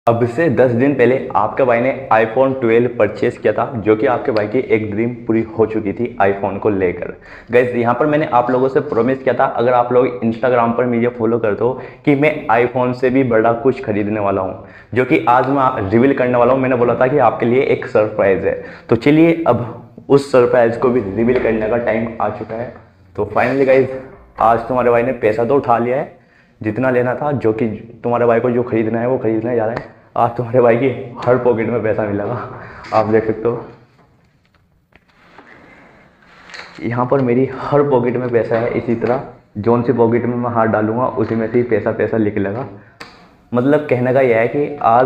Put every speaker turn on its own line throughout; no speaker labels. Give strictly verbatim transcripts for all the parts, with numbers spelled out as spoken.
अब से दस दिन पहले आपके भाई ने आईफोन ट्वेल्व परचेस किया था, जो कि आपके भाई की एक ड्रीम पूरी हो चुकी थी आईफोन को लेकर। गाइस यहाँ पर मैंने आप लोगों से प्रॉमिस किया था, अगर आप लोग इंस्टाग्राम पर मुझे फॉलो करते हो, कि मैं आईफोन से भी बड़ा कुछ खरीदने वाला हूँ, जो कि आज मैं रिवील करने वाला हूँ। मैंने बोला था कि आपके लिए एक सरप्राइज़ है, तो चलिए अब उस सरप्राइज़ को भी रिवील करने का टाइम आ चुका है। तो फाइनली गाइज आज तुम्हारे भाई ने पैसा तो उठा लिया है जितना लेना था, जो कि तुम्हारे भाई को जो खरीदना है वो खरीदने जा रहा है। आज तुम्हारे भाई की हर पॉकेट में पैसा मिलेगा, आप देख सकते हो यहाँ पर मेरी हर पॉकेट में पैसा है। इसी तरह जौन सी पॉकेट में मैं हाथ डालूंगा उसी में से ही पैसा पैसा निकलेगा। मतलब कहने का यह है कि आज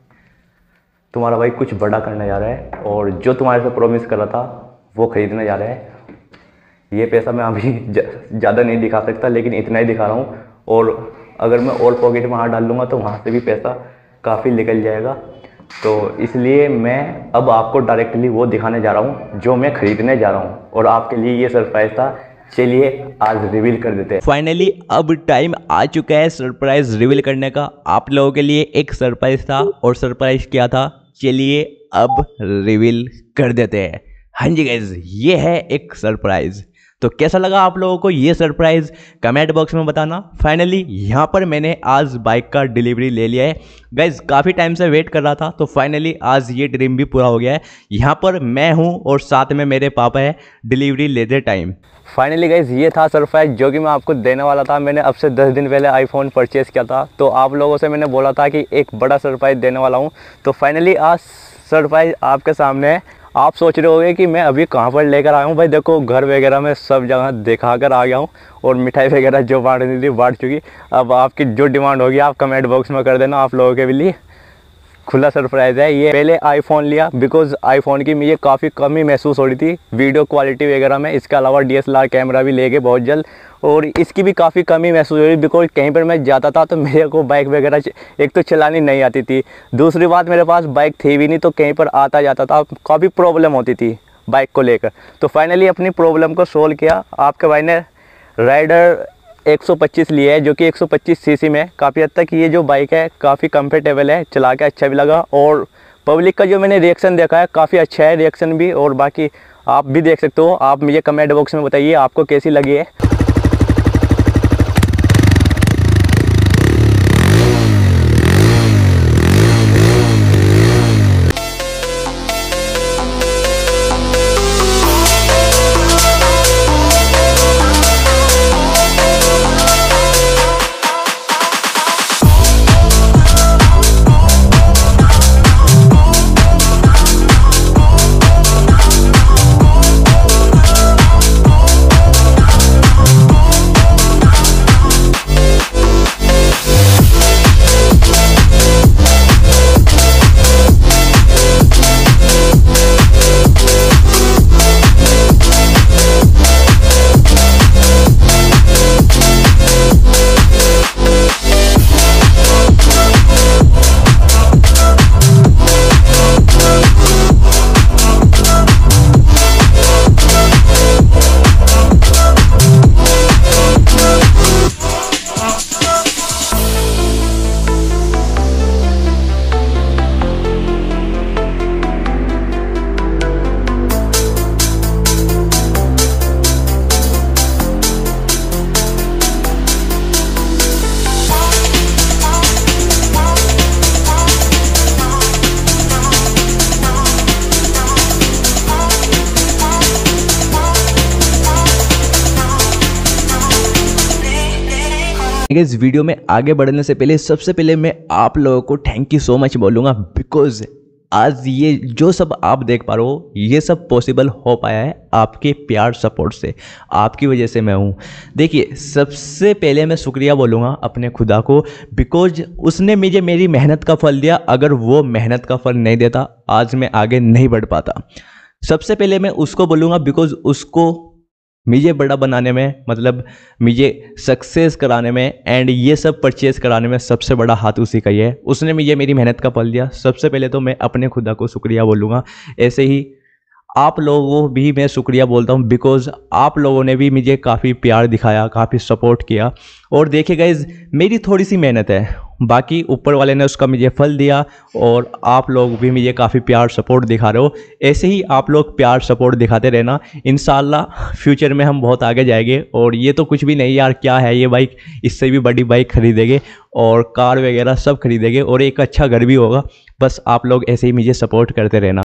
तुम्हारा भाई कुछ बड़ा करने जा रहा है, और जो तुम्हारे से प्रॉमिस कर रहा था वो खरीदने जा रहा है। ये पैसा मैं अभी ज़्यादा नहीं दिखा सकता, लेकिन इतना ही दिखा रहा हूँ। और अगर मैं और पॉकेट में हाथ डाल लूँगा तो वहाँ से भी पैसा काफ़ी निकल जाएगा। तो इसलिए मैं अब आपको डायरेक्टली वो दिखाने जा रहा हूँ जो मैं खरीदने जा रहा हूँ, और आपके लिए ये सरप्राइज़ था। चलिए आज रिवील कर देते हैं।
फाइनली अब टाइम आ चुका है सरप्राइज रिवील करने का। आप लोगों के लिए एक सरप्राइज था, और सरप्राइज क्या था चलिए अब रिवील कर देते हैं। हाँ जी गाइज, ये है एक सरप्राइज। तो कैसा लगा आप लोगों को ये सरप्राइज़ कमेंट बॉक्स में बताना। फाइनली यहाँ पर मैंने आज बाइक का डिलीवरी ले लिया है गाइज, काफ़ी टाइम से वेट कर रहा था, तो फाइनली आज ये ड्रीम भी पूरा हो गया है। यहाँ पर मैं हूँ और साथ में मेरे पापा है डिलीवरी लेते टाइम।
फाइनली गाइज ये था सरप्राइज जो कि मैं आपको देने वाला था। मैंने अब से दस दिन पहले आईफोन परचेज़ किया था, तो आप लोगों से मैंने बोला था कि एक बड़ा सरप्राइज़ देने वाला हूँ। तो फाइनली आज सरप्राइज़ आपके सामने है। आप सोच रहे होंगे कि मैं अभी कहाँ पर लेकर आया हूँ। भाई देखो, घर वगैरह में सब जगह दिखा कर आ गया हूँ, और मिठाई वगैरह जो बांटनी थी बांट चुकी। अब आपकी जो डिमांड होगी आप कमेंट बॉक्स में कर देना। आप लोगों के लिए खुला सरप्राइज़ है ये। पहले आईफोन लिया बिकॉज आईफोन की मुझे काफ़ी कमी महसूस हो रही थी वीडियो क्वालिटी वगैरह में। इसके अलावा D S L R camera भी लेके बहुत जल्द, और इसकी भी काफ़ी कमी महसूस हो रही बिकॉज कहीं पर मैं जाता था तो मेरे को बाइक वगैरह एक तो चलानी नहीं आती थी, दूसरी बात मेरे पास बाइक थी भी नहीं, तो कहीं पर आता जाता था काफ़ी प्रॉब्लम होती थी बाइक को लेकर। तो फाइनली अपनी प्रॉब्लम को सोल्व किया। आपके भाई ने राइडर एक सौ पच्चीस लिया है, जो कि एक सौ पच्चीस सीसी में काफ़ी हद तक ये जो बाइक है काफ़ी कंफर्टेबल है, चला के अच्छा भी लगा। और पब्लिक का जो मैंने रिएक्शन देखा है काफ़ी अच्छा है रिएक्शन भी, और बाकी आप भी देख सकते हो। आप मुझे कमेंट बॉक्स में बताइए आपको कैसी लगी है।
इस वीडियो में आगे बढ़ने से पहले सबसे पहले मैं आप लोगों को थैंक यू सो मच बोलूँगा, बिकॉज आज ये जो सब आप देख पा रहे हो ये सब पॉसिबल हो पाया है आपके प्यार सपोर्ट से। आपकी वजह से मैं हूँ। देखिए, सबसे पहले मैं शुक्रिया बोलूँगा अपने खुदा को, बिकॉज उसने मुझे मेरी मेहनत का फल दिया। अगर वो मेहनत का फल नहीं देता आज मैं आगे नहीं बढ़ पाता। सबसे पहले मैं उसको बोलूँगा, बिकॉज उसको मुझे बड़ा बनाने में, मतलब मुझे सक्सेस कराने में एंड ये सब परचेज कराने में सबसे बड़ा हाथ उसी का ही है। उसने मुझे मेरी मेहनत का फल दिया। सबसे पहले तो मैं अपने खुदा को शुक्रिया बोलूँगा। ऐसे ही आप लोगों को भी मैं शुक्रिया बोलता हूँ, बिकॉज आप लोगों ने भी मुझे काफ़ी प्यार दिखाया, काफ़ी सपोर्ट किया। और देखिए गाइज, मेरी थोड़ी सी मेहनत है, बाकी ऊपर वाले ने उसका मुझे फल दिया और आप लोग भी मुझे काफ़ी प्यार सपोर्ट दिखा रहे हो। ऐसे ही आप लोग प्यार सपोर्ट दिखाते रहना, इंशाल्लाह फ्यूचर में हम बहुत आगे जाएंगे। और ये तो कुछ भी नहीं यार, क्या है ये बाइक, इससे भी बड़ी बाइक खरीदेंगे और कार वगैरह सब खरीदेंगे और एक अच्छा घर भी होगा। बस आप लोग ऐसे ही मुझे सपोर्ट करते रहना।